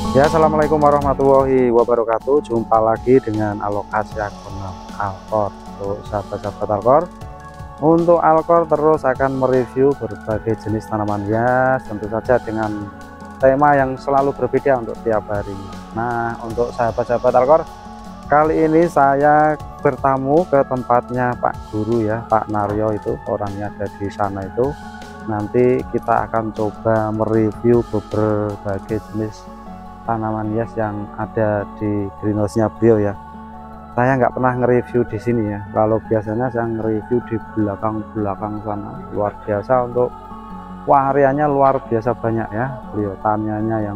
Ya, assalamualaikum warahmatullahi wabarakatuh. Jumpa lagi dengan alokasi akun Alkor. Untuk sahabat-sahabat Alkor, untuk Alkor terus akan mereview berbagai jenis tanaman hias, tentu saja dengan tema yang selalu berbeda untuk tiap hari. Nah, untuk sahabat-sahabat Alkor, kali ini saya bertamu ke tempatnya Pak Guru ya, Pak Naryo, itu orangnya ada di sana itu. Nanti kita akan coba mereview berbagai jenis tanaman hias yang ada di greenhouse-nya beliau ya. Saya nggak pernah nge-review di sini ya. Kalau biasanya saya nge-review di belakang sana. Luar biasa, untuk areanya luar biasa banyak ya. Beliau taniannya yang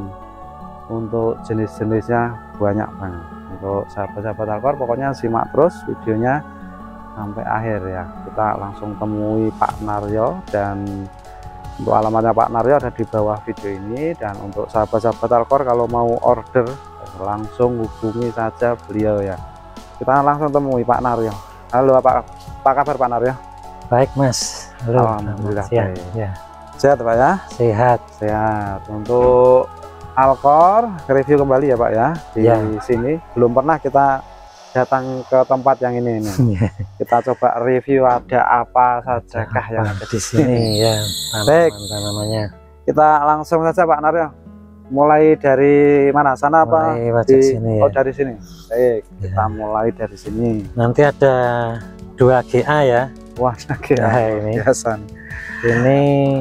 untuk jenis-jenisnya banyak banget. Untuk sahabat-sahabat Alkor, pokoknya simak terus videonya sampai akhir ya. Kita langsung temui Pak Naryo, dan untuk alamatnya Pak Naryo ada di bawah video ini. Dan untuk sahabat-sahabat Alkor, kalau mau order langsung hubungi saja beliau ya. Kita langsung temui Pak Naryo. Halo, apa kabar Pak Naryo? Baik Mas. Halo. Alhamdulillah Sehat ya. Sehat Pak ya? Sehat. Untuk Alkor review kembali ya Pak ya di sini. Belum pernah kita datang ke tempat yang ini. Kita coba review ada apa sajakah yang ada di sini ya. Tanamannya. Kita langsung saja Pak Naryo. Mulai dari mana? Sana apa? Di sini ya. Oh, dari sini. Baik, kita mulai dari sini. Nanti ada 2 GA ya. Wah, GA ini biasa. Ini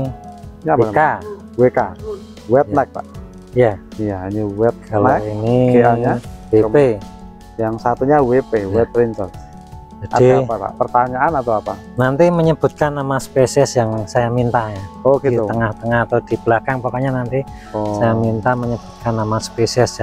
WK. WK. Wet neck Pak. Ya. Iya, ini wet kalau neck. Ini GA-nya BP. Yang satunya WP, wet princess. Jadi, ada apa Pak? Pertanyaan atau apa? Nanti menyebutkan nama spesies yang saya minta ya. Oh gitu. Di tengah-tengah atau di belakang, pokoknya nanti saya minta menyebutkan nama spesies.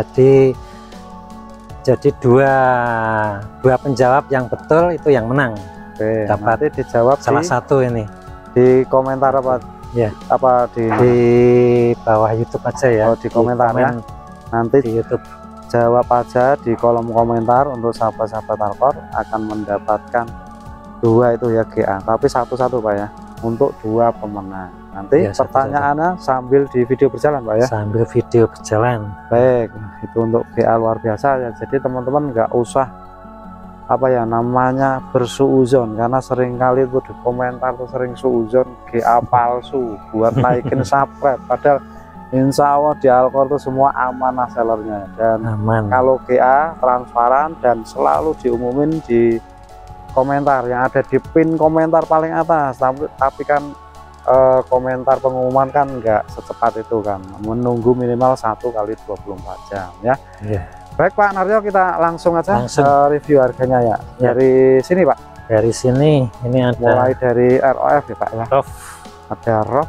Jadi dua penjawab yang betul itu yang menang. Oke, dapat nanti dijawab salah satu ini di komentar apa ya, apa di bawah YouTube aja ya. Oh, di komentar ya. Nanti di YouTube jawab aja di kolom komentar. Untuk sahabat-sahabat Alkor akan mendapatkan 2 itu ya GA, tapi satu-satu Pak ya, untuk 2 pemenang. Nanti ya, pertanyaannya sambil di video berjalan Pak ya. Sambil video berjalan. Baik, itu untuk GA luar biasa ya. Jadi teman-teman nggak usah apa ya namanya bersuuzon, karena sering kali itu di komentar tuh sering suuzon GA palsu buat naikin subscribe, padahal insya Allah di Alkor itu semua amanah sellernya, dan kalau GA transparan dan selalu diumumin di komentar yang ada di pin komentar paling atas. Tapi kan komentar pengumuman kan nggak secepat itu kan, menunggu minimal 1 kali 24 jam ya. Baik Pak Naryo, kita langsung aja review harganya ya. Dari sini Pak. Dari sini ini ada mulai dari ROF ya Pak ya. Ada ROF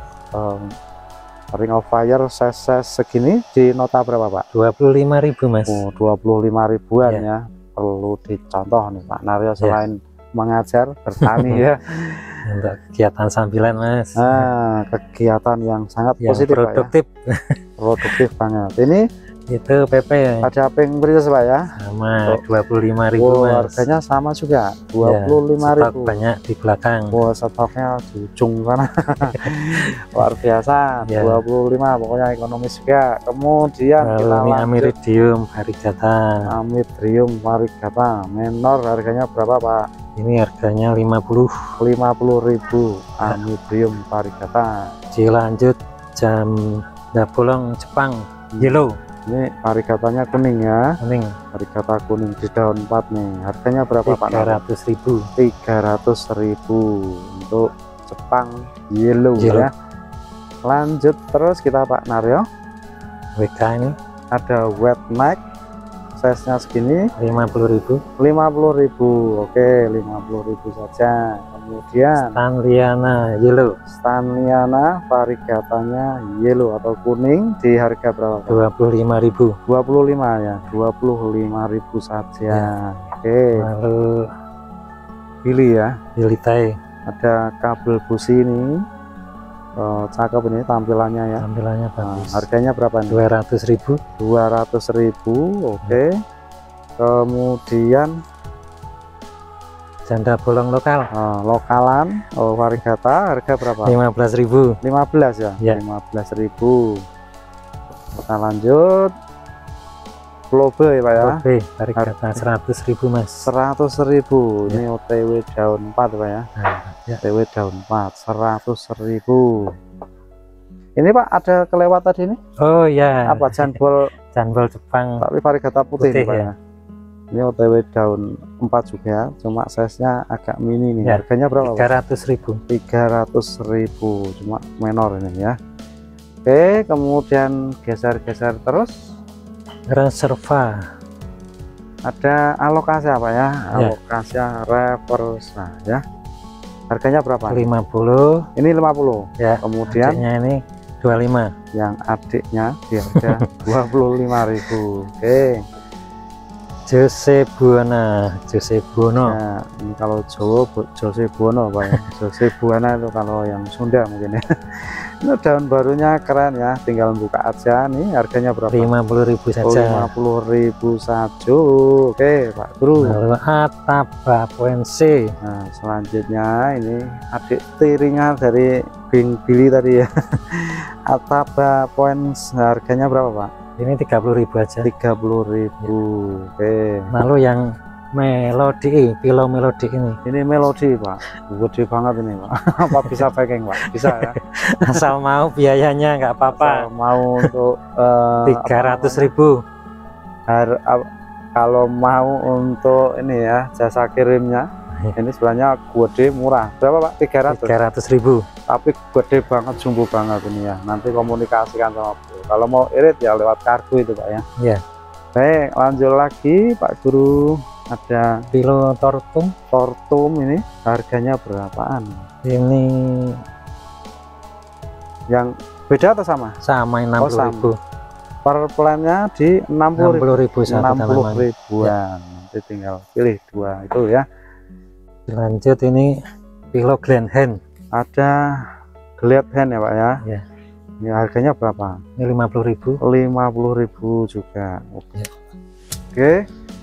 Ring of Fire size segini di nota berapa Pak? 25.000 Mas. Oh, 25 ribuan ya. Perlu dicontoh nih Pak Naryo, selain mengajar bertani ya. Untuk kegiatan sambilan Mas. Nah, kegiatan yang sangat positif produktif Pak ya. Produktif banget. Ini itu PP ya. Ada pink princess Pak ya. Sama 25.000 Mas. Harganya sama juga 25.000. Banyak di belakang. Stoknya di ujung sana. Luar biasa. 25 pokoknya ekonomis juga. Kemudian kita Amiridrium variegata. Amiridrium variegata menor, harganya berapa Pak? Ini harganya 50.000. Amiridrium variegata. Dilanjut janda bolong Jepang yellow. Ini variegatanya kuning ya. Kuning. Variegata kuning di daun 4 nih. Harganya berapa Pak? 300.000. 300.000 untuk Jepang yellow ya. Lanjut terus kita Pak Naryo. WK ini ada wet neck, size nya segini 50.000. 50.000. Oke, 50.000 saja. Kemudian Stanliana yellow. Stanliana variegatanya yellow atau kuning di harga berapa? 25.000. 25 ya. 25.000 saja. Oke. Lalu pilih ya. Pilih Thai. Ada kabel busi ini. Cakep ini tampilannya ya. Tampilannya bagus. Harganya berapa nih? 200.000. 200.000. Oke. Kemudian janda bolong lokal. Lokalan variegata harga berapa? 15.000. 15 ya? 15.000. Kita lanjut. Globe ya Pak ya. Globe varigata 100.000 Mas. 100.000. Ini OTW daun 4 Pak ya. Ya. OTW daun 4 100.000. Ini Pak ada kelewat tadi ini? Oh ya. Apa jambol Jepang tapi varigata putih, putih Pak ya. Ini OTW daun 4 juga, cuma size-nya agak mini nih. Ya, harganya berapa 300.000. 300.000, cuma menor ini ya. Oke, kemudian geser-geser terus Reserva ada alokasi apa ya? Alokasi reversa ya. Harganya berapa? 50. Ini 50 Ya, kemudian adiknya ini 25. yang adiknya di harga 25.000. Oke. Jose Buono. Nah, ini kalau Jawa Jose Buono Pak ya. Jose Buono itu kalau yang Sunda mungkin ya. Ini daun barunya keren ya, tinggal buka aja. Nih harganya berapa? 50.000 saja. 50.000 saja. Oke Pak Guru. Lalu Atabapoense. Nah selanjutnya ini adik tirinya dari Bing Billy tadi ya. Atabapoense, harganya berapa Pak? Ini 30.000 aja. 30.000. Oke. Lalu yang melodi, pilau melodi ini melodi Pak, gede banget ini Pak. Apa bisa packing Pak? Bisa ya. Asal mau biayanya nggak apa-apa. Mau untuk 300.000. Kalau mau untuk ini ya jasa kirimnya, ini sebenarnya gede murah. Berapa Pak? 300.000. Tapi gede banget, jumbo banget ini ya. Nanti komunikasikan sama Bu. Kalau mau irit ya lewat kargo itu Pak ya. Iya. Baik, lanjut lagi Pak Guru. Ada Pilo tortum ini harganya berapaan? Ini yang beda atau sama? Sama 60.000. Per plannya di 60.000. 60 ribuan. Nanti tinggal pilih dua itu ya. Lanjut ini Pilo Glenhen. Ada Glad Hand ya Pak ya. Ya. Ini harganya berapa? Ini 50.000. 50.000 juga. Oke. Ya. Oke.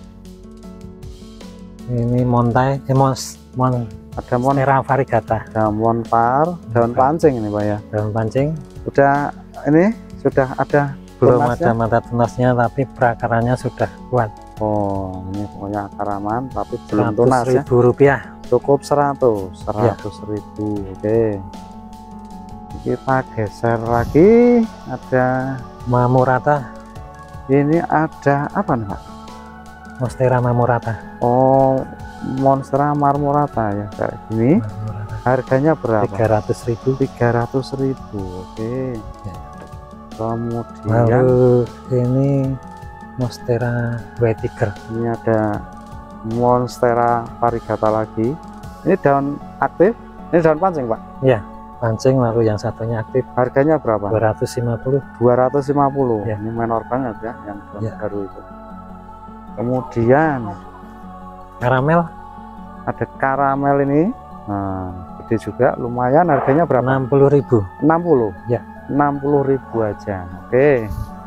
Ini Montai, ada Monstera varigata. Ada monpar, daun pancing ini Pak ya. Daun pancing. Udah ini sudah ada Belum tunasnya? ada mata tunasnya, tapi perakarannya sudah kuat. Oh, ini pokoknya akar aman tapi belum tunas ya. Rp100.000. Cukup 100.000. Oke. Kita geser lagi, ada Mamurata. ini ada apa nih Pak? Monstera Mamurata. Oh, Monstera Marmorata ya kayak gini. Harganya berapa? 300.000. 300.000. Oke. Ya. Kemudian Lalu ini Monstera White Tiger. ini ada Monstera varigata lagi. Ini daun aktif. Ini daun pancing Pak. Ya, pancing. Lalu yang satunya aktif. Harganya berapa? 250. 250. Ya. Ini menor banget ya yang Ya. baru itu. Kemudian Karamel ada karamel ini. Nah, gede juga, lumayan. Harganya berapa? 60.000. 60. Ya. 60.000 aja. Oke.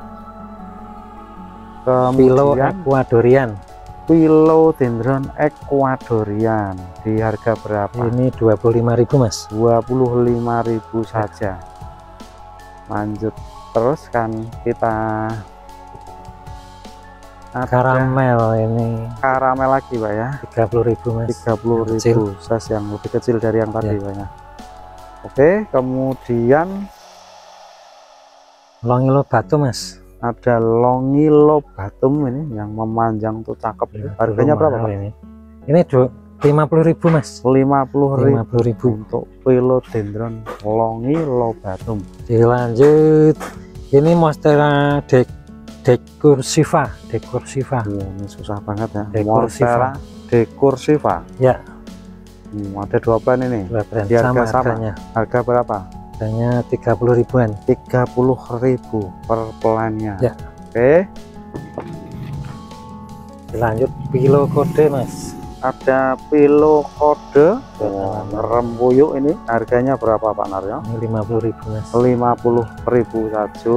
Pilo Kemudian Ecuadorian. Philodendron Ecuadorian di harga berapa? Ini 25.000 Mas. 25.000 saja. Lanjut terus kan kita ada Karamel ini karamel lagi Pak ya. 30.000 Mas. 30.000, size yang lebih kecil dari yang tadi Ya. Pak ya. Oke, kemudian Longilo Batu Mas. ada Longilobatum ini yang memanjang tuh cakep. Ya, Harganya berapa Pak? ini? Ini 50.000 Mas. 50.000 50.000. untuk Philodendron Longilobatum. Dilanjut ini Monstera Decursiva. Ini susah banget ya. Decursiva. Monstera Decursiva. Ya, Ada dua plan ini. dua brand Di harga sama sama. harganya. Harga berapa? Harganya 30.000-an. 30.000 per plannya. Ya. Oke. Dilanjut Pilo Kode Mas. Ada Pilo Kode. Oh, rembuyuk ini. Harganya berapa Pak Naryo? Ini 50.000 Mas. 50.000 saja.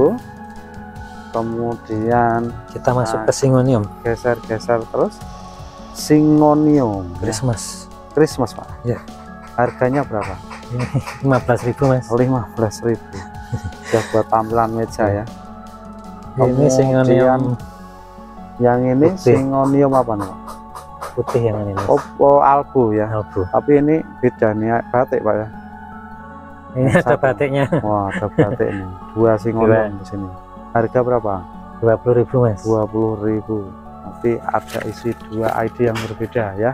Kemudian Kita masuk ke Singonium geser-geser terus. Singonium. Christmas. Christmas Pak. Ya. Harganya berapa? Ini 15.000 Mas. 15.000. Sudah buat tampilan meja ya. Ini Singonium Yang ini putih. Syngonium apa nih Pak? Putih yang ini Mas. Oh, albu ya. Albu. Tapi ini beda nih batik Pak ya. Ini Yang ada satu. batiknya. Wah, ada batik nih. 2 Syngonium di sini. Harga berapa? 20.000 Mas. 20.000. Nanti ada isi 2 ID yang berbeda ya.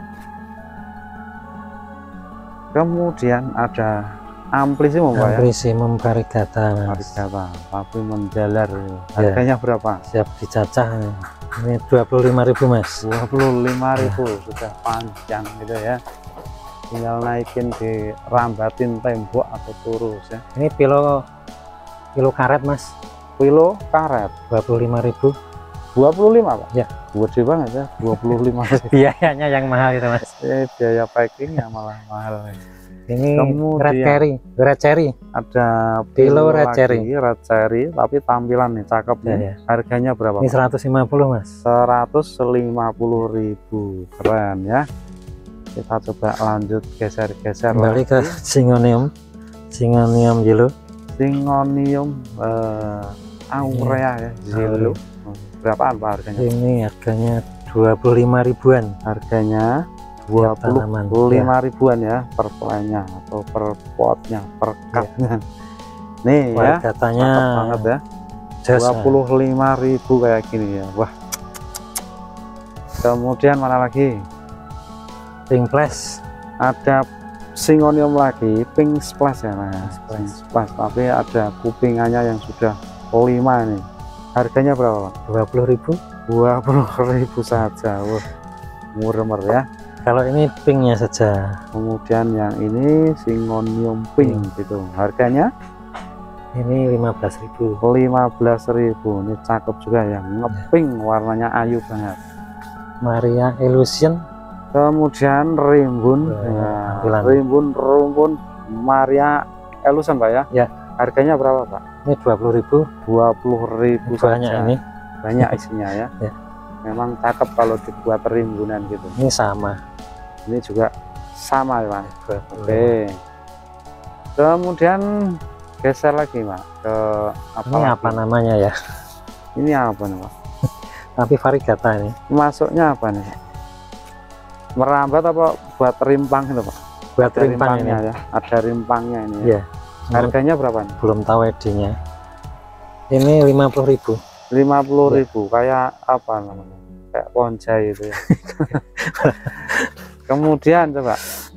Kemudian ada Amplissimo Pak ya. Amplissimo variegata Mas. Varigata, tapi menjalar. Harganya berapa? Siap dicacah. Ini 25.000 Mas. 25.000 sudah panjang gitu ya. Tinggal naikin di rambatin tembok atau turus ya. Ini kilo karet Mas. Kilo karet 25.000. 25 Pak Ya. Gede banget ya 25. Biayanya yang mahal itu Mas. Biaya packingnya malah mahal. Ini Kemudian red cherry. ada Kilo red lagi, cherry. red cherry, tapi tampilan nih cakep nih. Ya. Harganya berapa? Ini 150 Mas. 150.000. Keren ya. Kita coba lanjut geser-geser Kembali ke lagi. Syngonium yellow. Syngonium aurea ya, yellow. Berapaan Pak harganya? Ini harganya 25 ribuan. Harganya Tiap tanaman. 25 ribuan ya per plantnya atau per potnya, per cutnya. Nih ya, Katanya cakep banget ya. 25.000 kayak gini ya. Wah. Kemudian mana lagi? pink flash. Ada Syngonium lagi, pink splash ya Mas. Splash. Pink splash, tapi ada kupingannya yang sudah 5 nih. Harganya berapa Pak? 20.000. 20.000 saja. Wah, murah ya. Kalau ini pinknya saja. Kemudian yang ini Syngonium pink gitu. Harganya Ini 15.000. 15.000. Ini cakep juga ya, ngepink, warnanya ayu banget. Maria Illusion. Kemudian rimbun, ya, tampilan. rumpun Maria Illusion Pak ya. Ya. Harganya berapa Pak? Ini 20.000. 20.000 Banyak saja. ini. Banyak isinya ya. Ya. Memang cakep kalau dibuat rimbunan gitu. Ini sama. Ini juga sama ya Pak. 25. Oke. Kemudian geser lagi Pak ke Ini apa namanya ya? Ini apa nih Pak? Tapi variegata ini. Masuknya apa nih Pak? Merambat apa buat rimpang itu Pak? Buat Ada rimpang ini. rimpangnya ya. Ada rimpangnya ini ya. Iya. Harganya berapa nih? Belum tahu ID-nya. Ini 50.000. 50.000. Kayak apa namanya? Kayak ponjai itu ya. Kemudian coba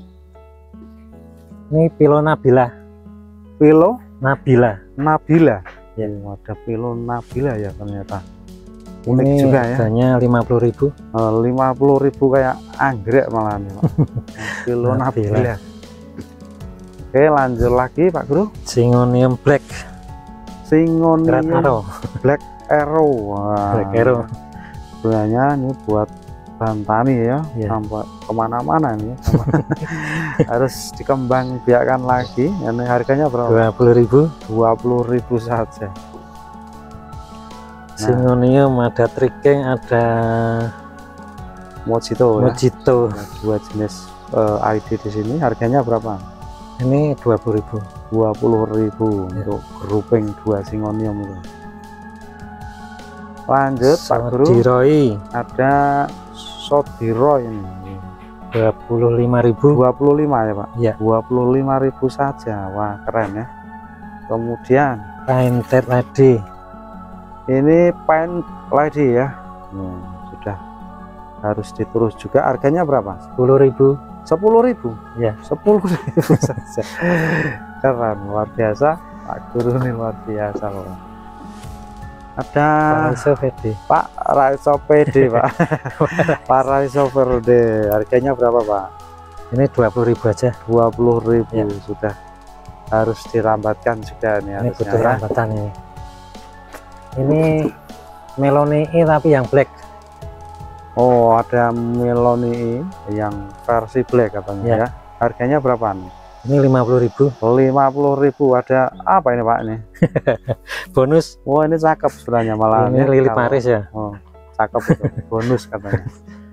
Ini Pilo Nabila. Pilo Nabila. Nabila. Ya. Ada Pilo Nabila ya ternyata. Unik Ini juga ya. harganya 50.000. 50.000 kayak anggrek malah nih Pak. Pilo Nabila. Nabila. Oke, lanjut lagi Pak Guru. Syngonium black. Syngonium Red arrow. Black Arrow. Wah, Black arrow. sebenarnya ini buat bahan tani ya, Ya. sampai kemana-mana nih. Harus dikembang biakan lagi. Ini harganya berapa? 20.000. 20.000 saja. Syngonium ada tricking, ada Mojito ya. Mojito. Ada 2 jenis ID di sini. Harganya berapa? Ini 20.000. 20.000 Ya. untuk grouping 2 Syngonium itu. Lanjut Pak Guru, Sodiroy ada Sodiroy ini 25.000. 25 ya Pak Ya. 25.000 saja. Wah, keren ya. Kemudian Painted Lady. ini paint lady ya. Sudah harus diturus juga. Harganya berapa? 10.000. 10.000 Ya. 10.000 saja. Keren, luar biasa Pak Guru, ini luar biasa loh. Ada Paraiso Verde. Pak Raiso PD Pak. Pak Raiso PD. Harganya berapa Pak? Ini 20.000 aja. 20.000 Ya. Sudah harus dirambatkan juga nih Ini harusnya butuh ya. rambatan ini. Ini Meloni tapi yang black. Oh, ada Meloni yang versi black katanya Ya. ya. Harganya berapa nih? Ini 50.000. 50.000. Ada apa ini Pak ini? Bonus. Wah, ini cakep sebenarnya malah. Ini lili Paris ya. Oh, cakep itu. Bonus katanya.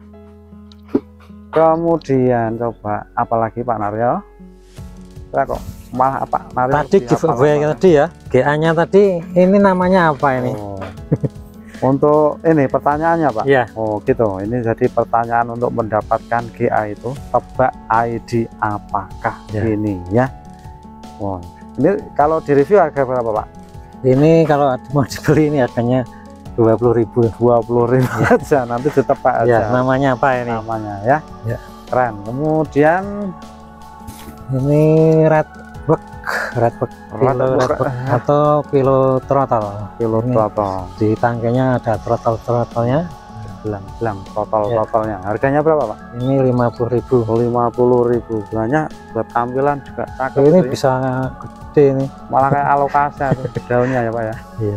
Kemudian coba apalagi Pak Naryo? Saya kok malah apa Naryo? Tadi giveaway tadi ya. GA-nya tadi ini namanya apa ini? Oh. Untuk ini pertanyaannya Pak. Iya. Oh gitu. Ini jadi pertanyaan untuk mendapatkan GA itu, tebak ID apakah Ya. ini ya. Oh, ini kalau di review harga berapa Pak? Ini kalau mau dibeli ini harganya 20.000. 20.000 aja, nanti ditebak Ya, aja namanya apa ini? namanya ya. Ya. Keren. Kemudian Ini redback atau kilo throttle. kilo Ini total, di tangkainya ada throttle-nya. belang total Ya. totalnya. Harganya berapa Pak? Ini 50.000. 50.000. Banyak buat tampilan juga cakep. Ini tuh ya. bisa gede nih. Malah kayak alokasi tuh daunnya ya Pak ya. Iya.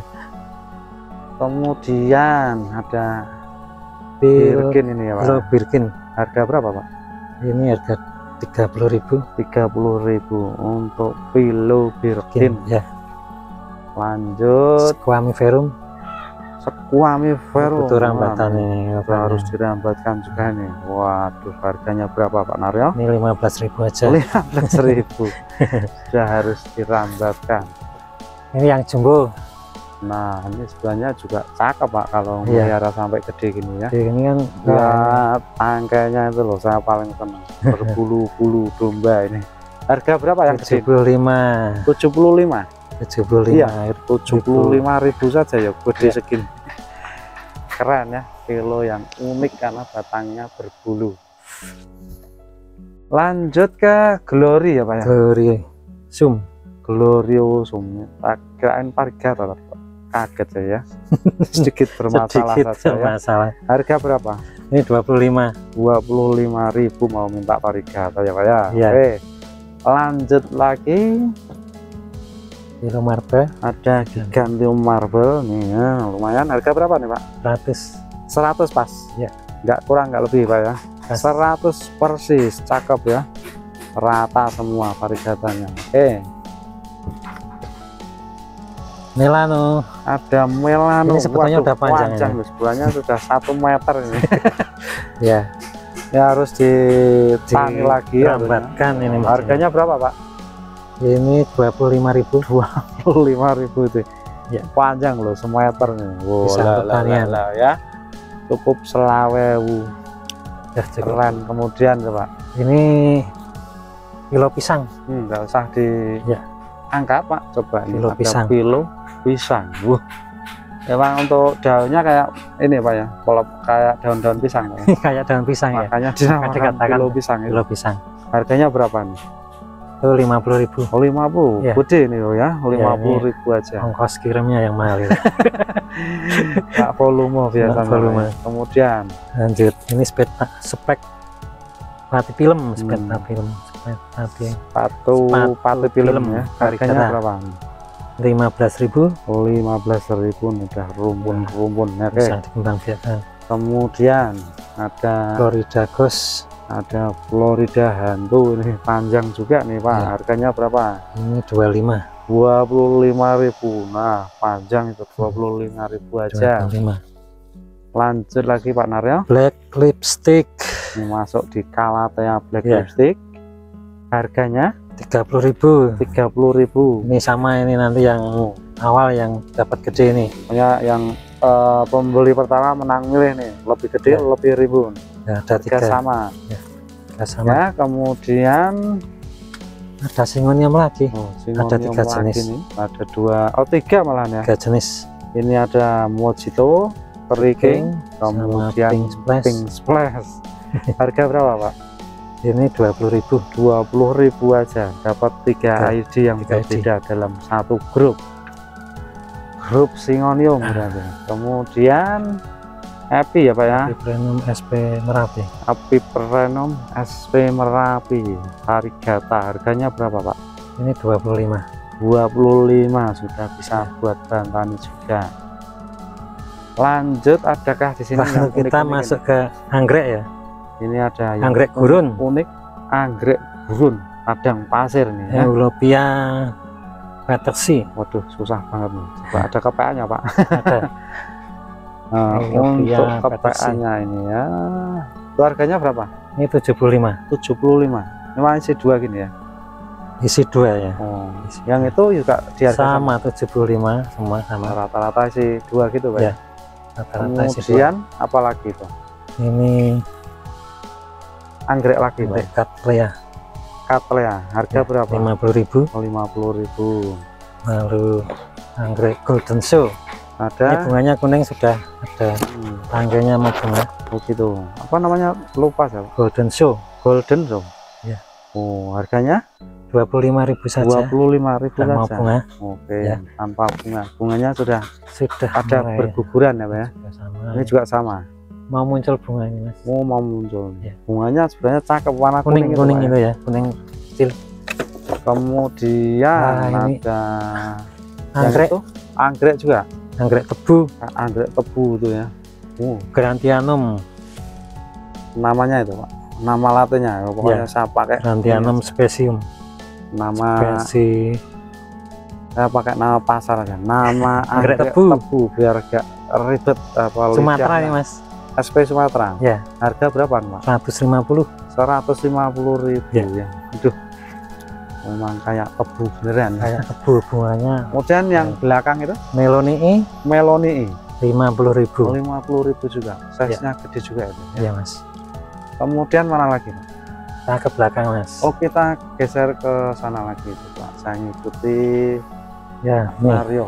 Kemudian ada Pil Birkin ini ya Pak. Birkin. Harga berapa Pak? Ini harga 30.000. 30.000 untuk Pilo Birkin. Ya. Lanjut Squamiferum. Squamiferum. Itu rambatan ini. Harus dirambatkan juga nih. Waduh, harganya berapa Pak Naryo? Ini 15.000 aja. 15.000. Sudah harus dirambatkan. Ini yang jumbo. Nah, ini sebenarnya juga cakep Pak kalau Iya. melihara sampai gede gini ya. Ini kan Lihat tangkainya itu loh, saya paling senang. Berbulu-bulu domba ini. Harga berapa yang gede? 75. 75. 75. Iya, 75.000 saja ya, gede Ya. segini. Keren ya, kilo yang unik karena batangnya berbulu. Lanjut ke Glory ya Pak ya. Glory Zoom. Gloriosum. Tak kirain Parigator. Kaget saya ya. Sedikit bermasalah Sedikit saja ya. masalah. Harga berapa? Ini 25. 25.000 mau minta Parigator ya Pak ya. Iya. Oke. Lanjut lagi. Kilo marble Ada Gigantium Marble nih ya. Lumayan. Harga berapa nih Pak? 100. 100 pas. Ya. Nggak kurang nggak lebih Pak ya. Pas. 100 persis. Cakep ya. Rata semua Parigatornya. Oke. Melano. Ada Melano. Ini sebetulnya Waduh, udah panjang ini. loh. Sebenarnya sudah 1 meter ini. Ya. Ya harus ditani lagi ya. Rambatkan ini. Harganya berapa Pak? Ini 25.000. 25.000 itu. Ya. Panjang loh, semeter nih. Wow, Bisa untuk tanian. ya. Cukup 20.000. Ya, cukup. Keren. Kemudian coba. Ini kilo pisang. Nggak usah Ya. diangkat Pak. Coba ini Kilo ada pisang. kilo pisang. Emang untuk daunnya kayak ini Pak ya, kalau kayak daun-daun pisang Pak ya. Kayak daun pisang ya. Makanya dinamakan dikatakan kilo pisang itu. Kilo pisang. Harganya berapa nih? Itu 50.000. Oh 50, Ya. gede nih oh ya, 50.000 aja. Ongkos kirimnya yang mahal itu. Nggak volume biasanya. volume. Kemudian Lanjut, ini spek mati film, spek Hmm. mati film, spek mati sepatu Sepatu film film ya. Harganya Parigator. berapa? 15.000. 15.000 nih, udah rumpun-rumpun. Oke. Bisa dikembang biakan. Kemudian ada Florida Ghost. Florida hantu ini panjang juga nih Pak. Ya. Harganya berapa? Ini 25. 25.000. Nah, panjang itu 25.000 aja. 25. Lanjut lagi Pak Naryo. Black lipstick. Ini masuk di Calathea Black Ya. Lipstick. Harganya 30.000. 30.000. Ini sama ini nanti yang awal yang dapat gede ini. Ya, yang pembeli pertama menang milih nih, lebih gede Ya. lebih ribu. Ya, ada Harga 3 sama. sama. Ya, kemudian Ada singonium lagi. Singonium 3 lagi jenis. nih. Ada 3 malahan ya. 3 jenis. Ini ada Mojito, Peri King, sama kemudian Pink Splash. Pink Splash. Harga berapa Pak? Ini 20.000. 20.000 aja. Dapat 3 Ya, ID yang 3 ID. berbeda dalam satu grup. Grup Singonium berarti. Kemudian Happy ya Pak ya. Premium SP Merapi. Api Perenum SP Merapi Parigata. Harganya berapa Pak? Ini 25. 25 sudah bisa buat bahan tani juga. Lanjut, adakah di sini Lalu yang kita unik-unik masuk ke anggrek ya. ini ada yang Anggrek gurun. unik, anggrek gurun padang pasir nih ya. Eulopia Petersi. Waduh, susah banget nih. Coba ada KPA-nya Pak. Ada. Nah, Eulopia untuk KPA-nya ini ya. Itu harganya berapa? Ini 75. 75. Ini masih 2 gini ya. Isi 2 ya. Oh, yang itu juga di harga Sama 75 semua sama. rata-rata sih 2 gitu Pak. Ya. Rata-rata isi 2. Kemudian apalagi itu? Ini Anggrek lagi Pak. Cattleya. Cattleya, harga Ya, berapa? 50.000. 50.000. Lalu anggrek Golden Show. Ini Ada bunganya kuning sudah ada. Rangganya mau bunga. begitu. Apa namanya? Lupa saya. Golden Show. Golden dong. Ya. Oh, harganya 25.000 saja. 25.000 Dan mau saja. bunga. Oke, Ya. tanpa bunga. Bunganya sudah ada mulai berguguran ya Pak ya. sudah sama. Ini juga sama. Mau muncul bunga ini Mas. Oh, mau muncul. Ya. Bunganya sebenarnya cakep, warna Kuning kuning, itu Pak ya, kuning kecil. Kemudian Nah, ini ada anggrek, yang itu, anggrek juga. anggrek tebu, Anggrek tebu itu ya. Grantianum, Namanya itu Pak. Nama latinnya pokoknya Ya. saya pakai Grantianum specium. nama Spesi saya pakai nama pasar aja. Nama Anggrek anggrek tebu. tebu biar gak ribet apa Sumatera lidahnya. ya Mas. SP Sumatera. Ya, Harga berapa Pak? 150. 150.000 Ya. ya. Aduh. Memang kayak tebu beneran. Kayak tebu bunganya. Kemudian yang belakang itu Melonii Meloni 50.000. 50.000 juga. Size-nya gede juga itu. Ya. Ya Mas. Kemudian mana lagi Pak? Kita ke belakang Mas. Oh, kita geser ke sana lagi itu Pak. Saya ngikuti Ya, nih. Mario.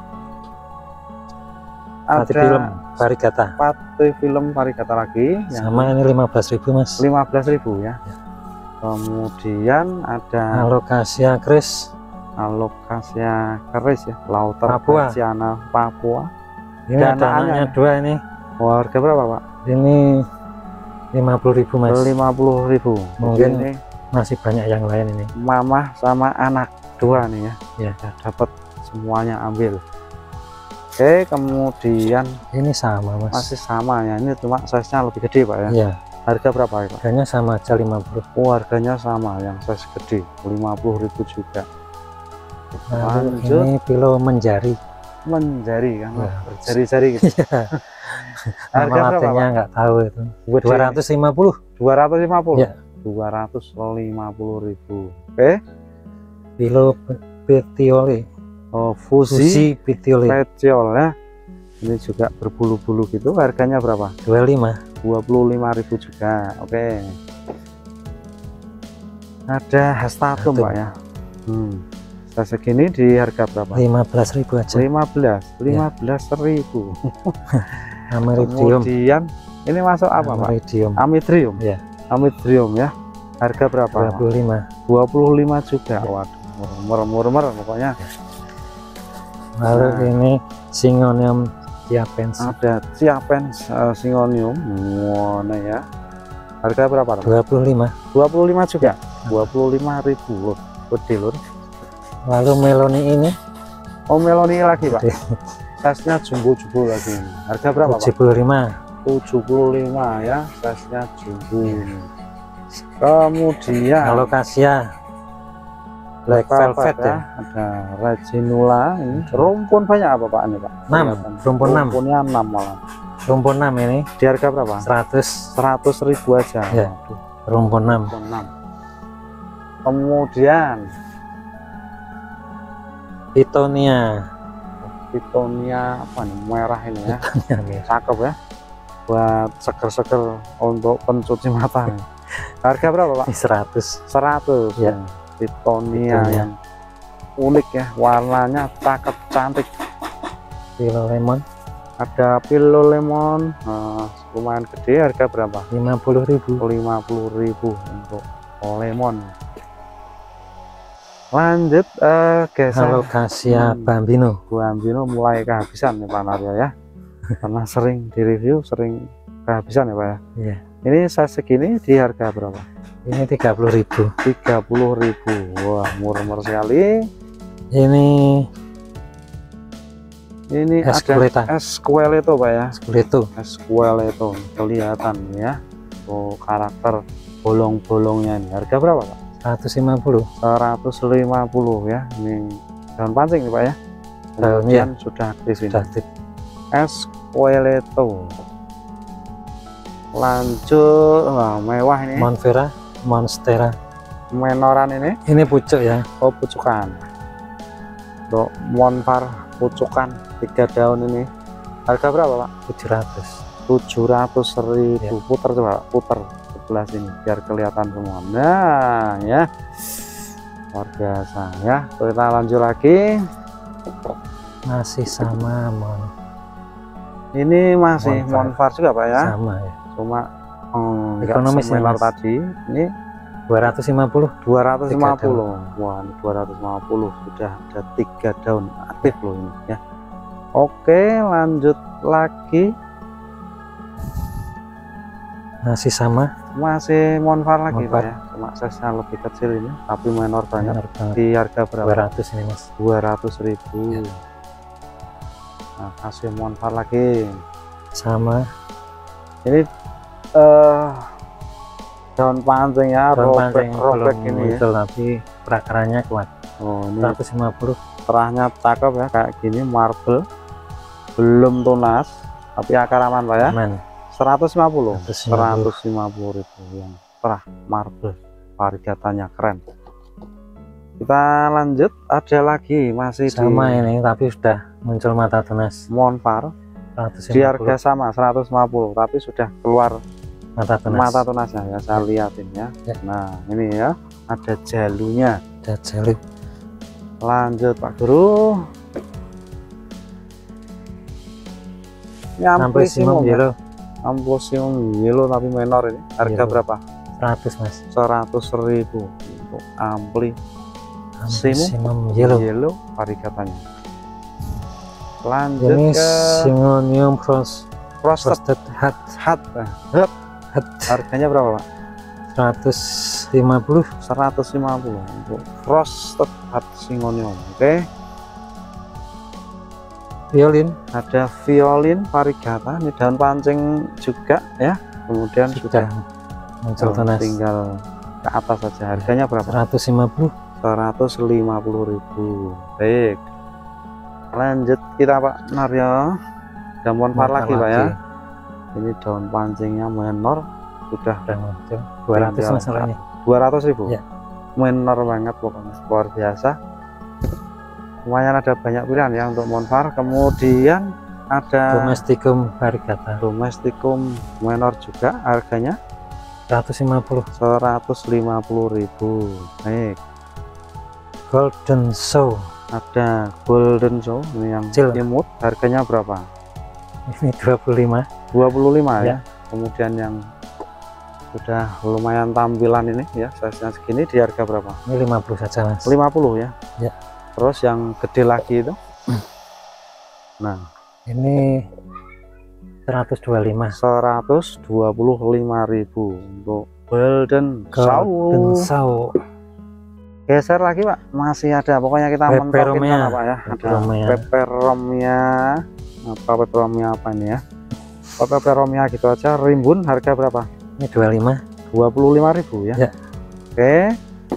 Pati Ada film varigata. Pati film varigata lagi yang Sama ini 15.000 Mas. 15.000 ya. Kemudian ada Alocasia Chris. Alocasia keris ya, Lauter Papua. Baciana Papua. Ini Dan ada anaknya anaknya. 2 ini. Oh, harga berapa Pak? Ini 50.000 Mas. 50.000. Mungkin ini masih banyak yang lain ini. mama sama anak 2 nih ya. Ya. Udah dapat semuanya ambil. Oke, kemudian Ini sama Mas. masih sama ya. Ini cuma size-nya lebih gede Pak ya. Iya. Harga berapa ya Pak? Harganya sama aja 50. Oh, harganya sama, yang size gede 50.000 juga. Lalu Lanjut. ini pilo menjari. Menjari kan, Ya. berjari-jari gitu. Iya. Harga Nama berapa latinnya Pak? nggak tahu itu. Gede. 250. 250. Ya. 250.000. Oke. Pilo petiole. Oh, Fuji Fuji petiole. Special ya. Ini juga berbulu-bulu gitu. Harganya berapa? 25. 25.000 juga. Oke. Ada hastatum Hastatum. Pak ya. Saya segini di harga berapa? 15.000 aja. 15.000. Ameridium. Kemudian ini masuk apa Pak? Ameridium. Amidrium. Ya. Amidrium ya. Harga berapa Pak? 25. 25 juga. Ya. Waduh, murmur pokoknya. Lalu Nah. ini Syngonium diapens. Ada Ciapens Syngonium. Mana ya? Harga berapa Pak? 25. 25 juga. 25.000 loh. Gede lur. Lalu meloni ini Oh, Meloni lagi Pak. Gede. Size-nya jumbo-jumbo lagi. Harga berapa Pak? 75. 75 ya. Size-nya jumbo. Kemudian Alocasia Black Velvet ya. Ada Reginula ini. Rumpun banyak apa Pak ini Pak? 6. Rumpun 6. Rumpunnya 6 malah. Rumpun 6 ini Di harga berapa? 100. 100.000 aja. Ya. Waduh, Rumpun 6. rumpun 6. Kemudian Pitonia. Pitonia apa nih? Merah ini ya. Ya. Cakep ya. Buat seger-seger untuk pencuci mata. Harga berapa Pak? 100. 100 Ya. Pitonia Pitonia. yang unik ya, warnanya cakep cantik. Pilo lemon Ada Pilo Lemon lumayan gede. Harga berapa? 50.000. 50.000 untuk lemon. Lanjut geser. Alocasia bambino. Bu Ambino mulai kehabisan nih Pak Naryo ya. Karena sering direview, sering kehabisan ya Pak ya. Iya. Ini size segini di harga berapa? Ini 30.000. 30.000. Wah, murmur sekali. Ini Esculeta. ada Esqueleto Pak ya. Esculeta. Esqueleto kelihatan ya. Oh, karakter bolong-bolongnya ini. Harga berapa Pak? 150. 150 ya. Ini daun pancing nih Pak ya. Daunnya Kemudian sudah aktif ini. sudah aktif. Esqueleto. Lanjut, wah, mewah ini. Monstera, Monstera. Menoran ini. Ini pucuk ya. Oh, pucukan. Untuk monvar pucukan 3 daun ini. Harga berapa Pak? 700. 700.000. Puter coba, puter sebelah sini biar kelihatan semua. Nah ya, luar biasa ya. Kita lanjut lagi. Masih sama Ini masih Monfar juga Pak ya, sama ya, cuma enggak ekonomis ya, semenor Mas. tadi. Ini 250. 250. Wah, ini 250 sudah ada 3 daun aktif loh ini ya. Oke, lanjut lagi. Masih sama, Masih Monfar lagi Monfar. Pak ya, cuma size-nya lebih kecil ini tapi menor banget. benar banget. Di harga berapa? 200 ini Mas. 200.000. Nah, kasih Monfar lagi. Sama Ini daun pancing ya, daun pancing robek belum ini ya. muncul, tapi perakarannya kuat. Oh, ini 150. terahnya cakep ya, kayak gini, marble, belum tunas tapi akar aman Pak ya. Aman. 150. 150. 150.000 yang terah marble, variegatanya keren. Kita lanjut, ada lagi masih Sama di ini, tapi sudah muncul mata tunas. Monfar. 150 Di harga sama 150 tapi sudah keluar mata tunas. mata tunasnya ya, saya liatin ya. Ya. Nah ini ya, ada jalunya. Ada jalu. Lanjut Pak Guru. Ini Amplisium amplisium ya. yellow Amplisium yellow tapi menor ini. Harga Yellow. berapa? 100 Mas. 100.000 untuk ampli Amplisium yellow. yellow variegatanya. Lanjut Ini ke Syngonium frosted frosted hat. hat. Harganya berapa Pak? 150. 150 untuk frosted hat Syngonium. Oke. Violin Ada violin variegata, ini daun pancing juga ya. Kemudian sudah muncul tunas. tinggal ke atas saja. Harganya berapa? 150. 150.000. Baik. Lanjut kita Pak Naryo. Ada Monfar lagi Pak ya. Ini daun pancingnya menor, sudah Sudah muncul 200 masalahnya. 200.000. Ya. Menor banget pokoknya, luar biasa. Lumayan ada banyak pilihan ya untuk Monfar. Kemudian ada Domesticum variegata. Domesticum menor juga, harganya 150. 150.000. Baik. Golden Show. Ada Golden Show ini yang Kecil. imut, harganya berapa? Ini 25. 25 ya. Ya. Kemudian yang sudah lumayan tampilan ini ya, size-nya segini di harga berapa? Ini 50 saja Mas. 50 ya. Ya. Terus yang gede lagi itu. Nah, Ini 125. 125.000 untuk Golden Show. Golden Show. Geser lagi Pak, masih ada, pokoknya kita mentokin Peperomia. sana Pak ya. Ada Peperomia. peperomia. Apa peperomia apa ini ya? Peperomia gitu aja, rimbun, harga berapa? Ini 25. 25.000 ya. Ya. Oke.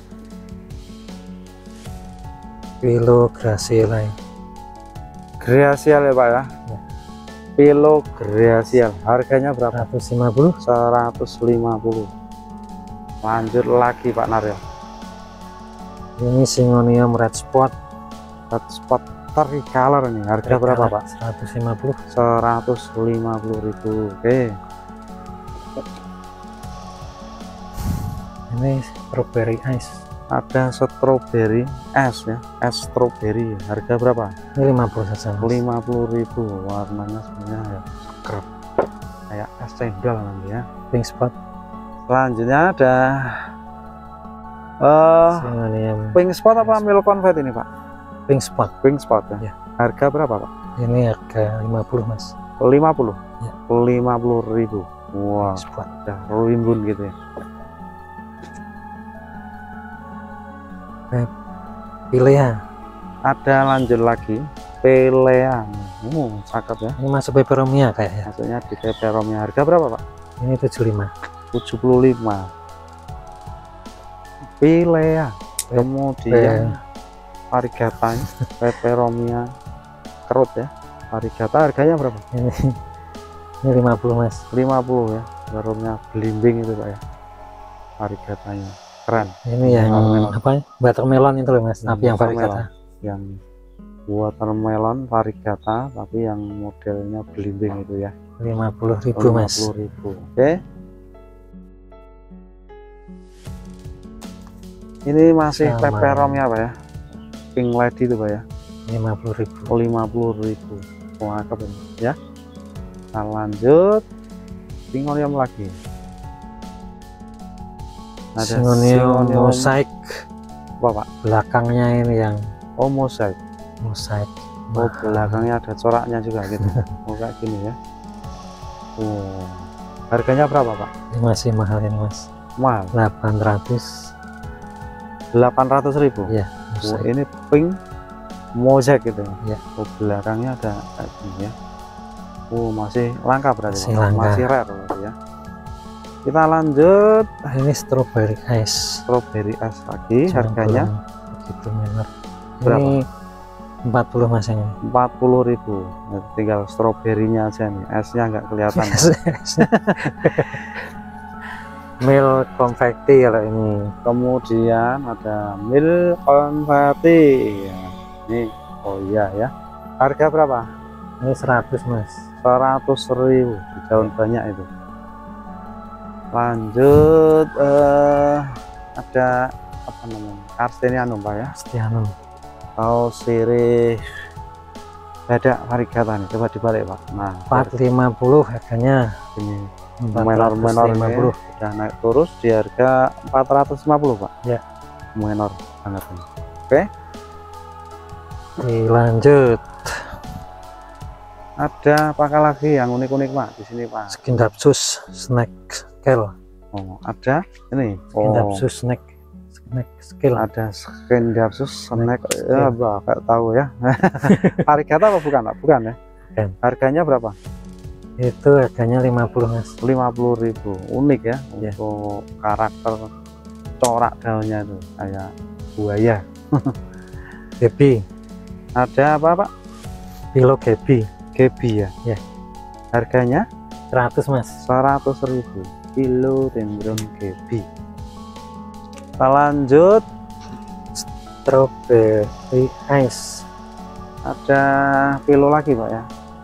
Philo Graciela. Gracial ya Pak ya. Ya. Philo Gracial, harganya berapa? 150. 150. Lanjut lagi Pak Naryo. Ini Syngonium red spot. Red spot tricolor ini, harga berapa Pak? 150. 150.000. Oke. Ini strawberry ice. Ada strawberry es ya, es strawberry, harga berapa? Ini 50 saja Mas. 50.000. Warnanya sebenarnya ya seger, kayak es cendol nanti ya. Pink spot. Selanjutnya ada Syngonium pink spot apa milk confet ini Pak? pink spot. Pink spot ya. Ya. Harga berapa Pak? Ini harga 50 Mas. 50. Ya. 50.000. Wah, Pink spot. udah rimbun gitu ya. Pilea. Ada lanjut lagi Pelea. Cakep ya. Ini masuk peperomia kayaknya. Maksudnya di peperomia, harga berapa Pak? Ini 75. 75. Pelea. Kemudian variegatanya peperomia kerut ya. Variegata harganya berapa? Ini 50 Mas. 50 ya. Warungnya belimbing itu Pak ya. Variegatanya keren. Ini yang apa? Watermelon itu loh Mas. Tapi yang watermelon. variegata. Yang watermelon variegata tapi yang modelnya belimbing itu ya. 50.000 Mas. 50.000. Oke. Ini masih Sama. peperomnya Pak ya. Pink lady itu Pak ya. 50.000. 50.000. Cakep ini ya. Kita lanjut Syngonium lagi. Ada Syngonium mosaik. Apa Pak? Belakangnya ini yang mosaik. mosaik. Oh, belakangnya ada coraknya juga gitu. Oh, kayak gini ya. Oh. Harganya berapa Pak? Ini masih mahal ini Mas. Mahal. 800.000. Ya, Oh, ini pink mosaik gitu ya. Oh, belakangnya ada kayak gini ya. Oh, masih langka berarti Masih Pak? langka. Masih rare berarti ya. Kita lanjut Ini strawberry ice. strawberry ice lagi. Harganya begitu menor. berapa? Ini 40 Mas ini. 40.000. Nah, tinggal stroberinya aja nih, esnya nggak kelihatan. Milk confetti kalau ini. Kemudian ada milk confetti ya. Ini oh iya ya, harga berapa? Ini 100 Mas. 100.000 di daun banyak itu. Lanjut ada apa namanya, Arsenianum Pak ya, Stianum. atau sirih dada variegata nih, coba dibalik Pak. Nah 450 harganya. ini menor-menor ini 450. udah naik terus di harga 450 Pak Ya. menor banget ini. Oke, Lanjut ada apa lagi yang unik-unik Pak di sini Pak? Skindapsus snack scale. Oh, ada ini Skindapsus snack scale. ada Skindapsus snack ya Pak, kayak tahu ya. Variegata apa bukan Pak? Bukan ya. Bukan. Harganya berapa? Itu harganya 50 Mas. 50.000. Unik ya, Ya. untuk karakter corak daunnya itu kayak buaya. Gebi. Ada apa Pak? Pilo gebi. Gebi ya. Ya. Harganya 100 Mas. 100.000 philodendron gebi. Kita lanjut Strawberry ice. ada pilo lagi Pak ya.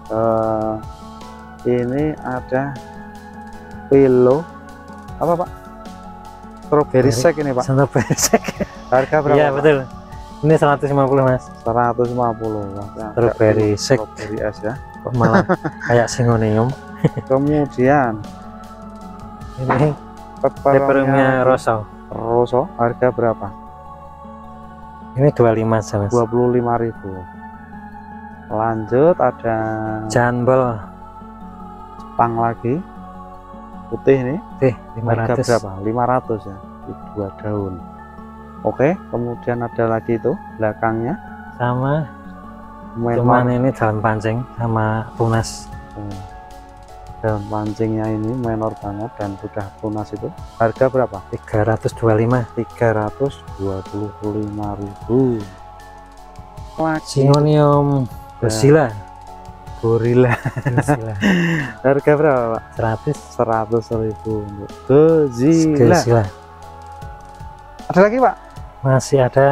Ini ada pilo apa Pak? Strawberry shake ini Pak. Strawberry shake. Harga berapa? Iya Pak? betul. Ini 150 Mas. 150. Strawberry shake. Strawberry es ya. Kok malah kayak Syngonium. Kemudian Ini peperomia peperomia rosso. rosso harga berapa? Ini 25 aja Mas. 25.000. Lanjut ada Jambel. Jepang lagi putih nih. Harga 500. berapa? 500 ya. Di 2 daun. Oke, kemudian ada lagi itu belakangnya Sama. menor. Cuman ini daun pancing sama tunas. Daun pancingnya ini menor banget dan sudah tunas itu. Harga berapa? 325. 325.000. Lagi Syngonium Godzilla. gorila. Godzilla. Harga berapa Pak? 100. 100.000 untuk Godzilla. Godzilla. Ada lagi Pak? Masih ada.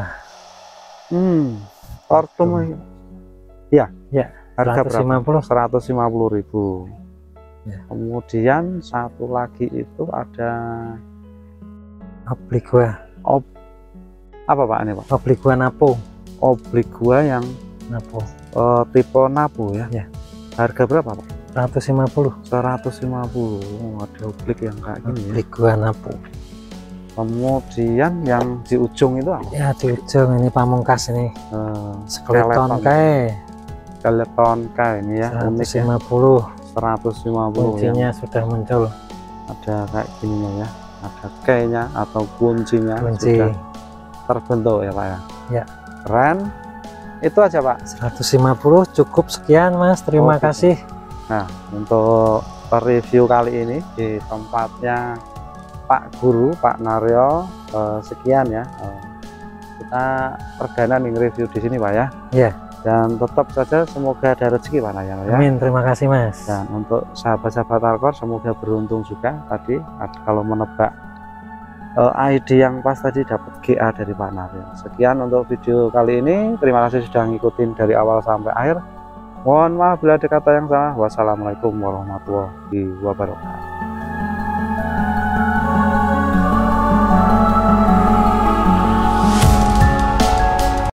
Tortum ya. Ya. Harga 150. berapa? 150.000. Ya. Kemudian satu lagi itu ada Obligua. apa Pak ini Pak? Obligua Napo. Obligua yang Napo. tipe Napo ya. Ya. Harga berapa Pak? 150. 150. Oh, ada oblik yang kayak gini ya. Obligua Napo. Kemudian yang di ujung itu apa? Ya di ujung ini pamungkas ini. Skeleton Skeleton kae. ini ya, unik ya. 150. 150 Kuncinya yang sudah muncul. ada kayak gini ya. Ada kayaknya atau kuncinya Kunci. sudah terbentuk ya Pak ya. Ya. Keren. Itu aja Pak. 150 cukup sekian Mas. Terima Oke. kasih. Nah, untuk review kali ini di tempatnya Pak Guru, Pak Naryo, sekian ya. Kita perdana nih review di sini Pak ya. Ya. Dan tetap saja semoga ada rezeki Pak Naryo ya. Amin. Terima kasih Mas. Dan untuk sahabat-sahabat Alkor semoga beruntung juga tadi kalau menebak ID yang pas tadi dapat GA dari Pak Nabil. Sekian untuk video kali ini, terima kasih sudah ngikutin dari awal sampai akhir. Mohon maaf bila ada kata yang salah. Wassalamualaikum warahmatullahi wabarakatuh.